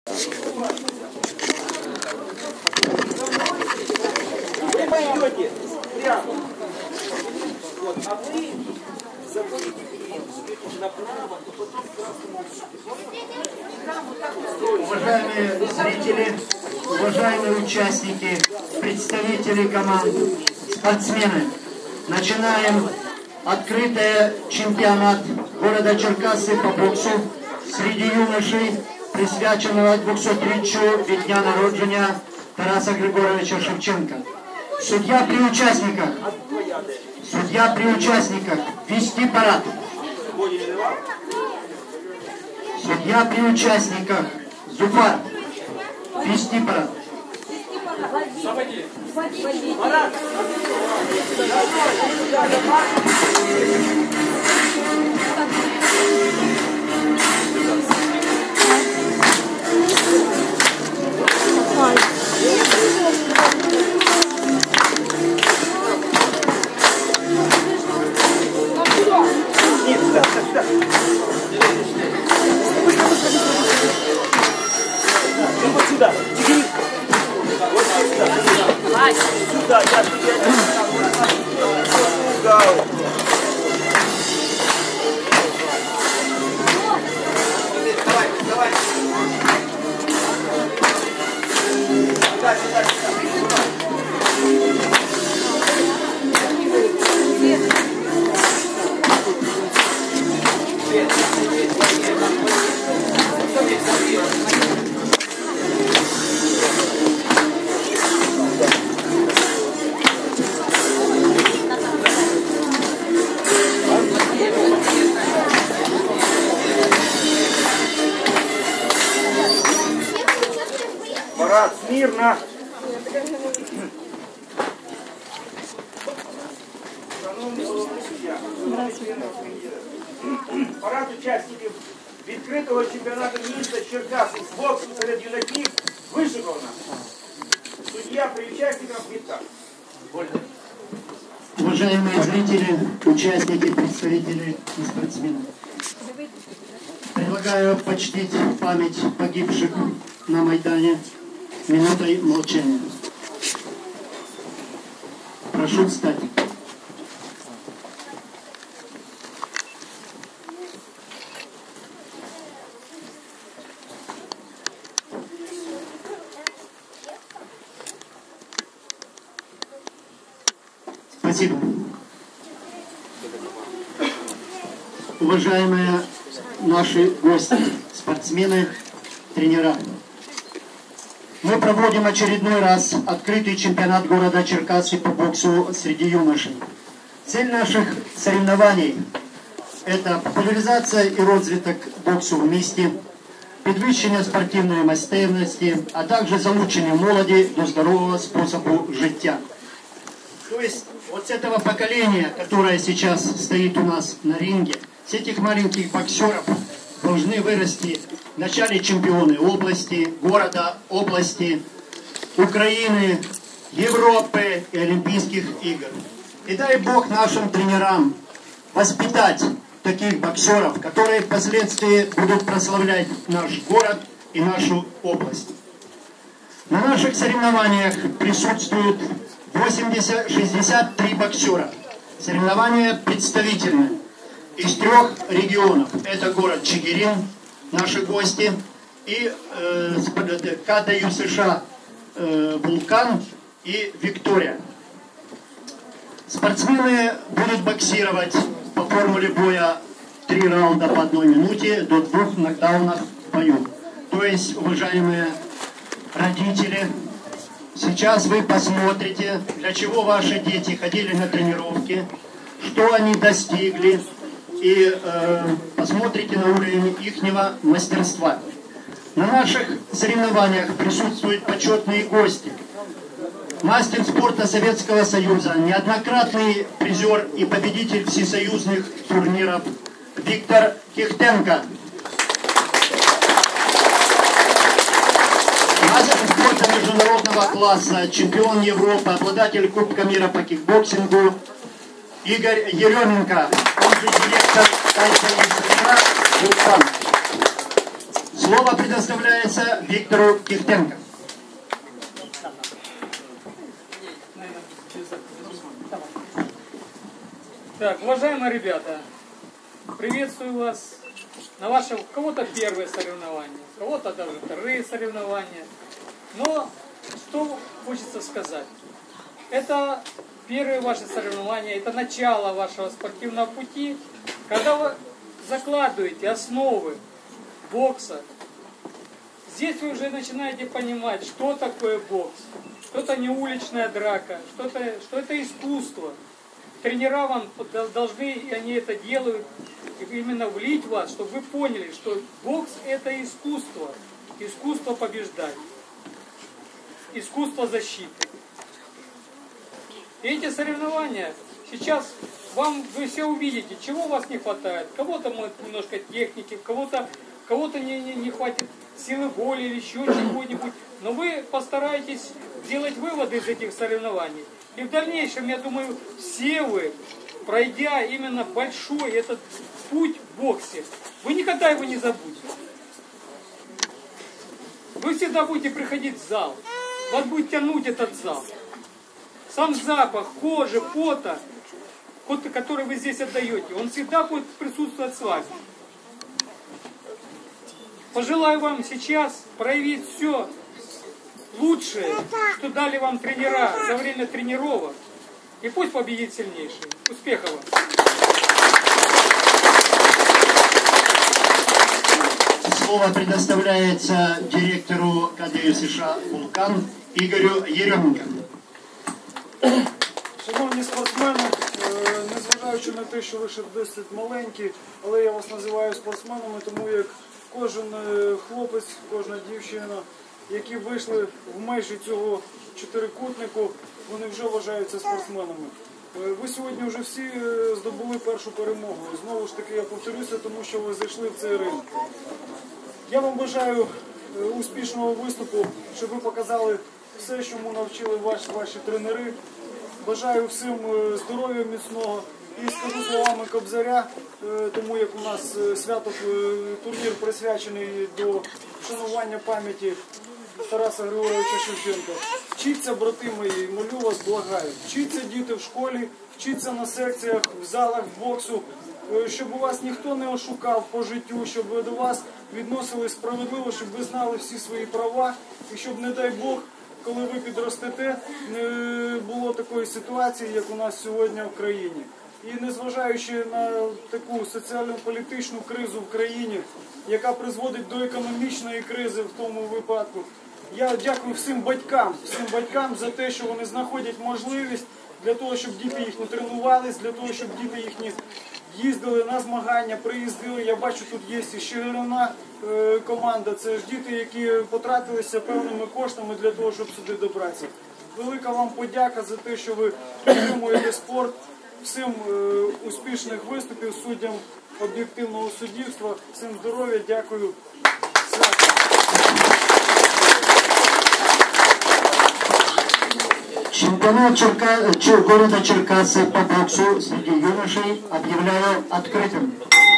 Идете прямо. Вот, а вы заходите направо, то потом красному. Уважаемые зрители, уважаемые участники, представители команд, спортсмены, начинаем открытый чемпионат города Черкассы по боксу среди юношей, присвяченного 200-річчю від дня народження Тараса Григоровича Шевченка. Судья при участниках вести парад. Судья при участниках Зуфар вести парад. Парад. Вот сюда. Вот сюда. Сюда. Давай. Сюда. Парад смирно. Парад учасників відкритого чемпіонату міста Черкаси з боксу серед юнаків вишикована. Судья при участниках вітав. Уважаемые зрители, участники, представители и спортсмены, предлагаю почтить память погибших на Майдане минутой молчания. Прошу встать. Спасибо. Уважаемые наши гости, спортсмены, тренера. Мы проводим очередной раз открытый чемпионат города Черкассы по боксу среди юношей. Цель наших соревнований – это популяризация и розвиток боксу в місті, підвищення спортивної майстерності, а также залучення молоді до здорового способу життя. То есть вот с этого поколения, которое сейчас стоит у нас на ринге, с этих маленьких боксеров должны вырасти вначале чемпионы области, города, области, Украины, Европы и Олимпийских игр. И дай Бог нашим тренерам воспитать таких боксеров, которые впоследствии будут прославлять наш город и нашу область. На наших соревнованиях присутствуют 63 боксера. Соревнования представительные из 3 регионов. Это город Чигирин, наши гости, и КДЮ США Вулкан и Виктория. Спортсмены будут боксировать по формуле боя 3 раунда по 1 минуте до 2 нокдаунов в бою. То есть, уважаемые родители, сейчас вы посмотрите, для чего ваши дети ходили на тренировки, что они достигли, и посмотрите на уровень ихнего мастерства. На наших соревнованиях присутствуют почетные гости. Мастер спорта Советского Союза, неоднократный призер и победитель всесоюзных турниров Виктор Кихтенко. Мастер спорта международного класса, чемпион Европы, обладатель Кубка мира по кикбоксингу Игорь Еременко, он же директор Тайсон США «Вулкан». Слово предоставляется Виктору Кихтенко. Так, уважаемые ребята, приветствую вас на вашем, у кого-то первые соревнования, у кого-то даже вторые соревнования. Но что хочется сказать? Это первые ваши соревнования, это начало вашего спортивного пути, когда вы закладываете основы бокса. Здесь вы уже начинаете понимать, что такое бокс, что это не уличная драка, что это искусство. Тренера вам должны, и они это делают, именно влить в вас, чтобы вы поняли, что бокс это искусство. Искусство побеждать. Искусство защиты. И эти соревнования, сейчас вы все увидите, чего у вас не хватает. Кого-то немножко техники, кого-то не хватит силы воли или еще чего-нибудь. Но вы постараетесь сделать выводы из этих соревнований. И в дальнейшем, я думаю, все вы, пройдя именно большой этот путь в боксе, вы никогда его не забудете. Вы всегда будете приходить в зал, вас будет тянуть этот зал. Сам запах кожи, пота, который вы здесь отдаете, он всегда будет присутствовать с вами. Пожелаю вам сейчас проявить все лучшее, что дали вам тренера за время тренировок. И пусть победит сильнейший. Успехов вам! Слово предоставляется директору КДЮ США «Вулкан» Ігорю Єрьоменко. Шановні спортсмени, незважаючи на те, що ви ще досить маленькі, але я вас називаю спортсменами, тому як кожен хлопець, кожна дівчина, які вийшли в межі цього чотирикутнику, вони вже вважаються спортсменами. Ви сьогодні вже всі здобули першу перемогу. І знову ж таки я повторюся, тому що ви зайшли в цей ринг. Я вам бажаю успішного виступу, щоб ви показали все, чому навчили ваші тренери. Бажаю всім здоров'я міцного. І скажу словами Кобзаря, тому як у нас свято, турнір присвячений до вшанування пам'яті Тараса Григоровича Шевченка. Вчіться, брати мої, молю вас, благаю. Вчіться, діти, в школі, вчіться на секціях, в залах боксу, щоб у вас ніхто не ошукав по життю, щоб до вас відносились справедливо, щоб ви знали всі свої права і щоб, не дай Бог, коли ви підростете, не було такої ситуації, як у нас сьогодні в країні. І незважаючи на таку соціально-політичну кризу в країні, яка призводить до економічної кризи в тому випадку, я дякую всім батькам за те, що вони знаходять можливість для того, щоб діти їхні тренувались, для того, щоб діти їхні їздили на змагання, приїздили. Я бачу, тут є і ще головна команда. Це ж діти, які потратилися певними коштами для того, щоб сюди добратися. Велика вам подяка за те, що ви підтримуєте спорт. Всім успішних виступів, суддям об'єктивного суддівства. Всім здоров'я, дякую. Чемпионат города Черкассы по боксу среди юношей объявляю открытым.